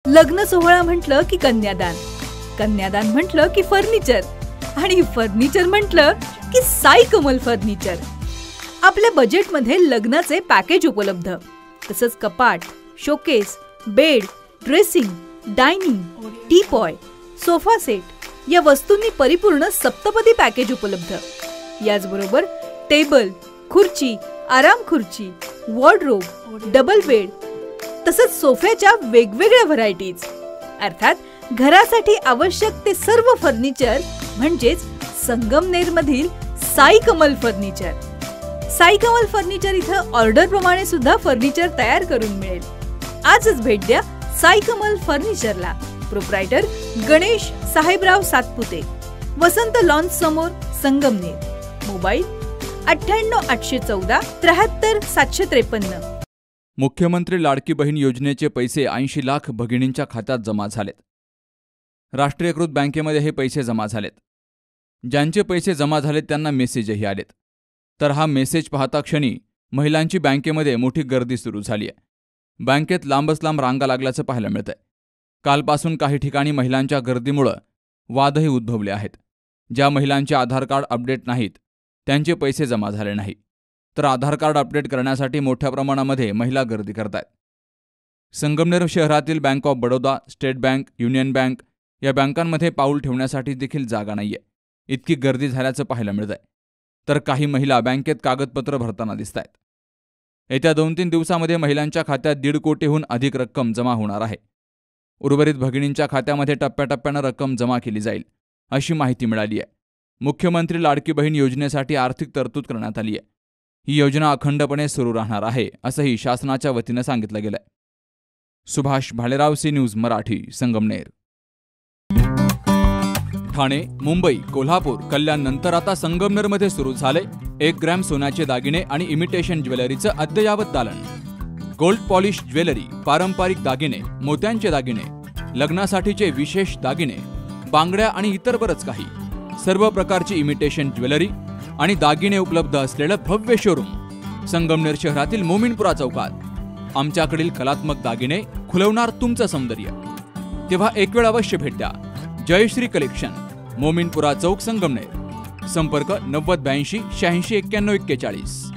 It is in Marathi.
लग्न सोहळा म्हटलं की कन्यादान, कन्यादान म्हटलं की फर्निचर आणि फर्निचर म्हटलं की साई कमल फर्निचर. आपल्या बजेटमध्ये लग्नाचे पॅकेज उपलब्ध, तसंच कपाट, showcase, bed, dressing, dining, teapoy, sofa set या वस्तूंनी परिपूर्ण सप्तपदी पॅकेज उपलब्ध. याचबरोबर टेबल, खुर्ची, आराम खुर्ची, वॉर्डरोब, डबल बेड तसंच सोफ्याच्या वेगवेगळ्या व्हरायटीज. अर्थात घरासाठी आवश्यक ते सर्व फर्निचर म्हणजेच संगमनेर मधील साई कमल फर्निचर. साई कमल फर्निचर इथं ऑर्डर प्रमाणे सुद्धा फर्निचर तयार करून मिळेल. आजच भेट द्या साई कमल फर्निचरला. प्रोप्रायटर गणेश साहेबराव सातपुते, वसंत लॉन्स समोर, संगमनेर. मोबाईल 98 814 73 753. मुख्यमंत्री लाडकी बहीण योजनेचे पैसे 80 लाख भगिनींच्या खात्यात जमा झालेत. राष्ट्रीयकृत बँकेमध्ये हे पैसे जमा झालेत. ज्यांचे पैसे जमा झालेत त्यांना मेसेजही आलेत. तर हा मेसेज पाहता क्षणी महिलांची बँकेमध्ये मोठी गर्दी सुरू झाली आहे. बँकेत लांबच लांब रांगा लागल्याचं पाहायला मिळतंय. कालपासून काही ठिकाणी महिलांच्या गर्दीमुळे वादही उद्भवले आहेत. ज्या महिलांचे आधार कार्ड अपडेट नाहीत त्यांचे पैसे जमा झाले नाही, तर आधार कार्ड अपडेट करण्यासाठी मोठ्या प्रमाणामध्ये महिला गर्दी करतायत. संगमनेर शहरातील Bank of Baroda, State Bank, Union Bank या बँकांमध्ये पाऊल ठेवण्यासाठी देखील जागा नाहीये. इतकी गर्दी झाल्याचं पाहायला मिळतंय. तर काही महिला बँकेत कागदपत्र भरताना दिसतायत. येत्या 2-3 दिवसामध्ये महिलांच्या खात्यात 1.5 कोटीहून अधिक रक्कम जमा होणार आहे. उर्वरित भगिनींच्या खात्यामध्ये टप्प्याटप्प्यानं रक्कम जमा केली जाईल अशी माहिती मिळाली आहे. मुख्यमंत्री लाडकी बहीण योजनेसाठी आर्थिक तरतूद करण्यात आली आहे. ही योजना अखंडपणे सुरू राहणार आहे असंही शासनाच्या वतीनं सांगितलं गेलंय. Subhash Bhalerao, C News Marathi, Sangamner. ठाणे, मुंबई, कोल्हापूर, कल्याण नंतर आता संगमनेरमध्ये सुरू झाले 1 ग्रॅम सोन्याचे दागिने आणि इमिटेशन ज्वेलरीचं अद्ययावत दालन. गोल्ड पॉलिश ज्वेलरी, पारंपरिक दागिने, मोत्यांचे दागिने, लग्नासाठीचे विशेष दागिने, बांगड्या आणि इतर बरंच काही. सर्व प्रकारची इमिटेशन ज्वेलरी आणि दागिने उपलब्ध असलेलं भव्य शोरूम संगमनेर शहरातील मोमीनपुरा चौकात. आमच्याकडील कलात्मक दागिने खुलवणार तुमचं सौंदर्य. तेव्हा एक वेळ अवश्य भेट द्या. जयश्री कलेक्शन, मोमीनपुरा चौक, संगमनेर. संपर्क 90 82 86 91 41.